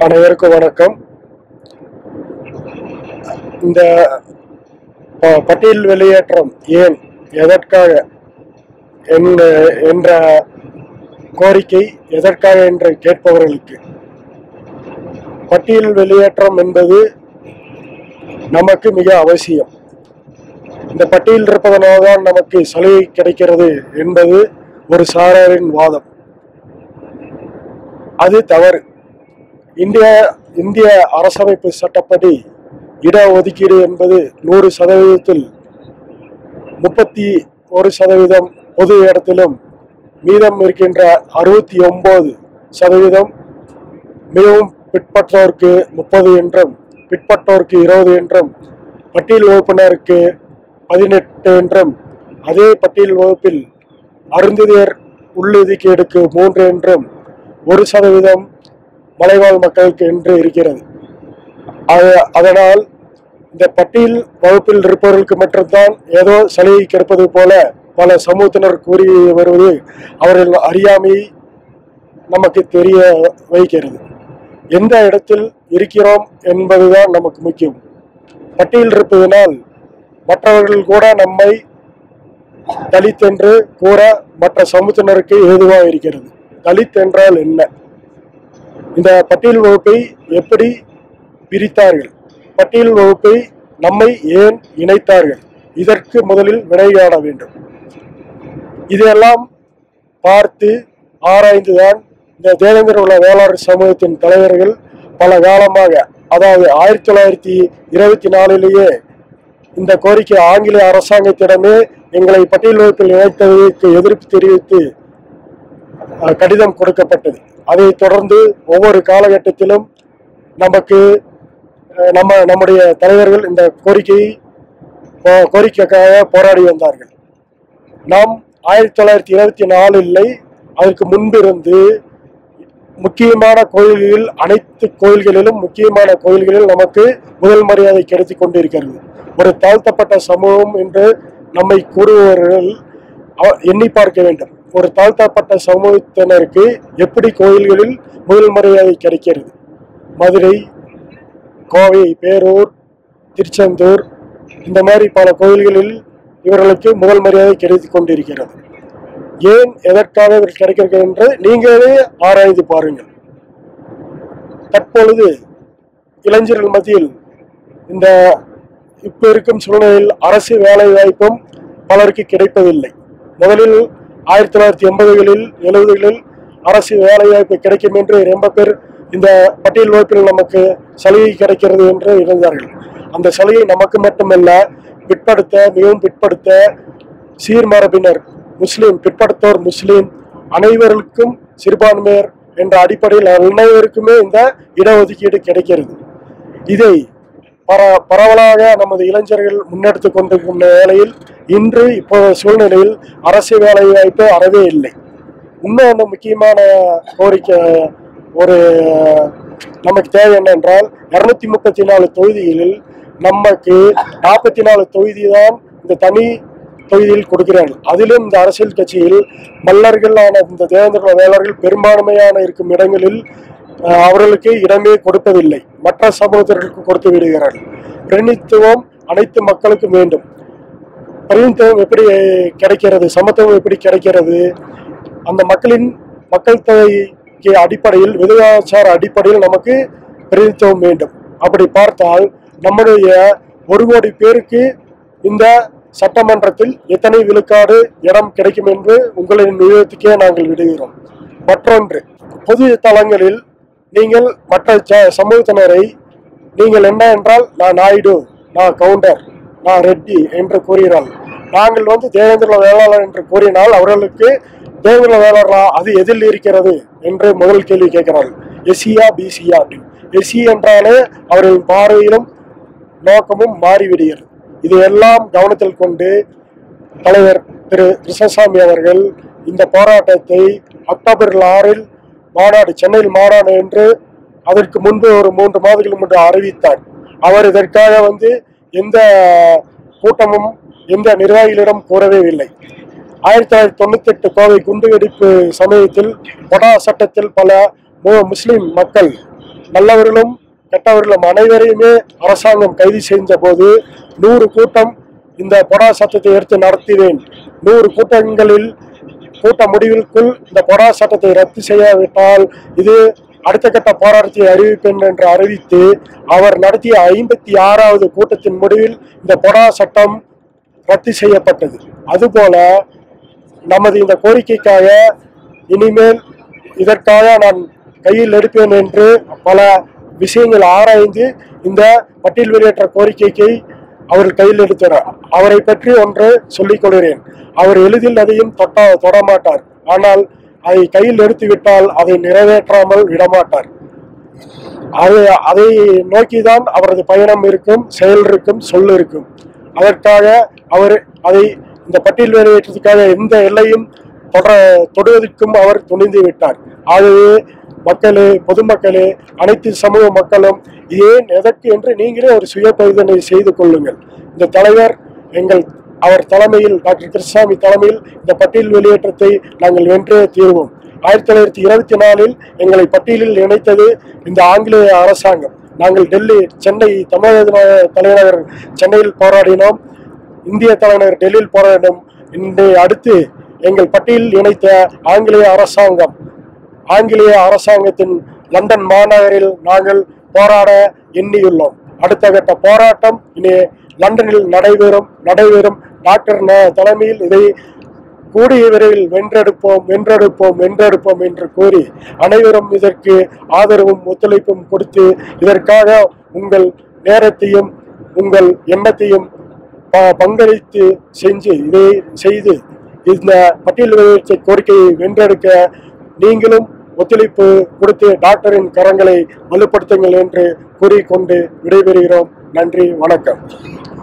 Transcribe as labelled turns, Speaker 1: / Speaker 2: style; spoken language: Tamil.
Speaker 1: அனைவருக்கும் வணக்கம். இந்த பட்டியல் வெளியேற்றம் ஏன், எதற்காக என்ற கோரிக்கை எதற்காக என்று கேட்பவர்களுக்கு, பட்டியல் வெளியேற்றம் என்பது நமக்கு மிக அவசியம். இந்த பட்டியல் இருப்பதனால்தான் நமக்கு சலுகை கிடைக்கிறது என்பது ஒரு சாராரின் வாதம். அது தவறு. இந்திய அரசமைப்பு சட்டப்படி இடஒதுக்கீடு என்பது 100%, 31% பொது இடத்திலும், மீதம் இருக்கின்ற 69% மிகவும் பிற்பட்டோருக்கு 30 என்றும், பிற்பட்டோருக்கு 20 என்றும், பட்டியல் வகுப்பினருக்கு 18 என்றும், அதே பட்டியல் வகுப்பில் அருந்ததியர் உள்ளொதுக்கீடுக்கு 3 என்றும், 1% மலைவாழ் மக்களுக்கு என்று இருக்கிறது. அதனால் இந்த பட்டியல் வகுப்பில் இருப்பவர்களுக்கு மட்டும்தான் ஏதோ சலுகை கிடைப்பது போல பல சமூகத்தினர் கூறி வருவது அவர்கள் அறியாமை நமக்கு தெரிய வைக்கிறது. எந்த இடத்தில் இருக்கிறோம் என்பதுதான் நமக்கு முக்கியம். பட்டியல் இருப்பதனால் மற்றவர்கள் கூட நம்மை தலித் என்று கூற மற்ற சமூகத்தினருக்கு ஏதுவாக இருக்கிறது. தலித் என்றால் என்ன? இந்த பட்டியல் வகுப்பை எப்படி பிரித்தார்கள்? பட்டியல் வகுப்பை நம்மை ஏன் இணைத்தார்கள்? இதற்கு முதலில் விடை காண வேண்டும். இதையெல்லாம் பார்த்து ஆராய்ந்துதான் இந்த தேவேந்திர உள்ள வேளாளர் சமூகத்தின் தலைவர்கள் பல காலமாக, அதாவது 1924 இந்த கோரிக்கை ஆங்கில அரசாங்கத்திடமே எங்களை பட்டியல் வகுப்பில் இணைத்ததற்கு எதிர்ப்பு தெரிவித்து கடிதம் கொடுக்கப்பட்டது. அதை தொடர்ந்து ஒவ்வொரு காலகட்டத்திலும் நம்முடைய தலைவர்கள் இந்த கோரிக்கைக்காக போராடி வந்தார்கள். நாம் 1924 அதற்கு முன்பிருந்து முக்கியமான கோயில்களில், அனைத்து கோயில்களிலும் முக்கியமான கோயில்களில் நமக்கு முதல் மரியாதை கிடைத்து கொண்டிருக்கிறது. ஒரு தாழ்த்தப்பட்ட சமூகம் என்று நம்மை கூறுபவர்கள் எண்ணி பார்க்க வேண்டும். ஒரு தாழ்த்தப்பட்ட சமூகத்தினருக்கு எப்படி கோயில்களில் முதல் மரியாதை கிடைக்கிறது? மதுரை, கோவை, பேரூர், திருச்செந்தூர், இந்த மாதிரி பல கோயில்களில் இவர்களுக்கு முதல் மரியாதை கிடைத்து கொண்டிருக்கிறது. ஏன், எதற்காக இவர்கள் கிடைக்கிறது என்று நீங்களே ஆராய்ந்து பாருங்கள். தற்பொழுது இளைஞர்கள் மத்தியில் இந்த இப்ப இருக்கும் சூழ்நிலையில் அரசு வேலை வாய்ப்பும் பலருக்கு கிடைப்பதில்லை. முதலில் 1980களில் 70களில் அரசு வேலை வாய்ப்பு கிடைக்கும் என்று ரொம்ப பேர் இந்த பட்டியல் வகுப்பில் நமக்கு சலுகை கிடைக்கிறது என்று இருந்தார்கள். அந்த சலுகை நமக்கு மட்டுமல்ல, மிகவும் பிற்படுத்த சீர்மரபினர், முஸ்லீம், பிற்படுத்தோர் முஸ்லீம் அனைவருக்கும், சிறுபான்மையர் என்ற அடிப்படையில் அனைவருக்குமே இந்த இடஒதுக்கீடு கிடைக்கிறது. இதை பரவலாக நமது இளைஞர்கள் முன்னெடுத்து கொண்டிருக்கும் வேளையில் இன்று இப்போது சூழ்நிலையில் அரசு வேலை வாய்ப்பு அறவே இல்லை. இன்னொன்று முக்கியமான கோரிக்கை, ஒரு நமக்கு தேவை என்னென்றால், 234 தொகுதிகளில் நமக்கு 44 தொகுதி தான் இந்த தனி தொகுதியில் கொடுக்கிறார்கள். அதிலும் இந்த அரசியல் கட்சியில் மல்லர்களான இந்த தேவேந்திர வேளாளர்கள் பெரும்பான்மையான இருக்கும் இடங்களில் அவர்களுக்கு இடமே கொடுப்பதில்லை. மற்ற சமூகத்திற்கு கொடுத்து விடுகிறார்கள். பிரதிநிதித்துவம் அனைத்து மக்களுக்கும் வேண்டும். பிரதிநிதித்துவம் எப்படி கிடைக்கிறது? சமத்துவம் எப்படி கிடைக்கிறது? அந்த மக்கள் தொகைக்கு அடிப்படையில், விகிதாச்சார அடிப்படையில் நமக்கு பிரதிநிதித்துவம் வேண்டும். அப்படி பார்த்தால் நம்முடைய 1 கோடி பேருக்கு இந்த சட்டமன்றத்தில் எத்தனை விழுக்காடு இடம் கிடைக்கும் என்று உங்களின் விவேகத்துக்கே நாங்கள் விடுகிறோம். மற்றொன்று, பொது தளங்களில் நீங்கள் மற்ற சமூகத்தினரை நீங்கள் என்ன என்றால், நான் நாயுடு, நான் கவுண்டர், நான் ரெட்டி என்று கூறுகிறார்கள். நாங்கள் தேவேந்திர வேளாளர் என்று கூறினால் அவர்களுக்கு தேவேந்திர வேளாளரா, அது எதில் இருக்கிறது என்று முதல் கேள்வி கேட்கிறார்கள். எஸ்சியா, பிசியா? எஸ்சி என்றாலே அவர்களின் பார்வையிலும் நோக்கமும் மாறிவிடுகிறது. இதையெல்லாம் கவனத்தில் கொண்டு தலைவர் திரு கிருஷ்ணசாமி அவர்கள் இந்த போராட்டத்தை அக்டோபர் 6 மாநாடு, சென்னையில் மாநாடு என்று அதற்கு முன்பு ஒரு 3 மாதங்களுக்கு முன்பு அறிவித்தார். அவர் இதற்காக எந்த கூட்டமும் எந்த நிர்வாகிகளிடம் கூறவே இல்லை. 1998 கோவை குண்டுவெடிப்பு சமயத்தில் பொடா சட்டத்தில் பல முஸ்லிம் மக்கள் நல்லவர்களும் கெட்டவர்களும் அனைவரையுமே அரசாங்கம் கைது செஞ்ச போது 100 கூட்டம் இந்த பொடா சட்டத்தை எடுத்து நடத்துவேன், 100 கூட்டங்களில் கூட்ட முடிவிற்குள் இந்த பொடா சட்டத்தை ரத்து செய்யாவிட்டால் இது அடுத்த கட்ட போராட்டத்தை அறிவிப்பேன் என்று அறிவித்து அவர் நடத்திய 56வது கூட்டத்தின் முடிவில் இந்த பொடா சட்டம் ரத்து செய்யப்பட்டது. அதுபோல நமது இந்த கோரிக்கைக்காக இனிமேல் இதற்காக நான் கையில் எடுப்பேன் என்று பல விஷயங்கள் ஆராய்ந்து இந்த பட்டியல் வெளியேற்ற கோரிக்கைக்கு அவர் கையில் எடுத்தார். அவரை பற்றி ஒன்று சொல்லிக் கொள்கிறேன். அவர் எளிதில் அதையும் தொடமாட்டார். ஆனால் அதை கையில் எடுத்து விட்டால் அதை நிறைவேற்றாமல் விடமாட்டார். அதை நோக்கிதான் அவரது பயணம் இருக்கும், செயல் இருக்கும், சொல் இருக்கும். அதற்காக அவர் அதை இந்த பட்டியல் வெளியேற்றத்துக்காக எந்த எல்லையும் தொடுவதற்கும் அவர் துணிந்து விட்டார். ஆகவே மக்களே, பொதுமக்களே, அனைத்து சமூக மக்களும் ஏன் எதற்கு என்று நீங்களே ஒரு சுய பரிசோதனை செய்து கொள்ளுங்கள். இந்த தலைவர் அவர் தலைமையில், டாக்டர் கிருஷ்ணசாமி தலைமையில் இந்த பட்டியல் வெளியேற்றத்தை நாங்கள் வென்றே தீர்வோம். 1924 எங்களை பட்டியலில் இணைத்தது இந்த ஆங்கிலேய அரசாங்கம். நாங்கள் சென்னை தமிழக தலைநகர் சென்னையில் போராடினோம், இந்திய தலைநகர் டெல்லியில் போராடினோம். இன்றைய அடுத்து எங்கள் பட்டியலில் இணைத்த ஆங்கிலேய அரசாங்கத்தின் லண்டன் மாநகரில் நாங்கள் போராட எண்ணியுள்ளோம். அடுத்த கட்ட போராட்டம் இனி லண்டனில் நடைபெறும். டாக்டர் தலைமையில் இதை கூடிய விரைவில் வென்றெடுப்போம் என்று கூறி அனைவரும் இதற்கு ஆதரவும் ஒத்துழைப்பும் கொடுத்து இதற்காக உங்கள் நேரத்தையும் உங்கள் எண்ணத்தையும் பங்களித்து இதை செய்து இந்த பட்டியல் வெளியேற்ற கோரிக்கையை வென்றெடுக்க நீங்களும் ஒத்துழைப்பு கொடுத்து டாக்டரின் கரங்களை வலுப்படுத்துங்கள் என்று கூறிக்கொண்டு விடைபெறுகிறோம். நன்றி, வணக்கம்.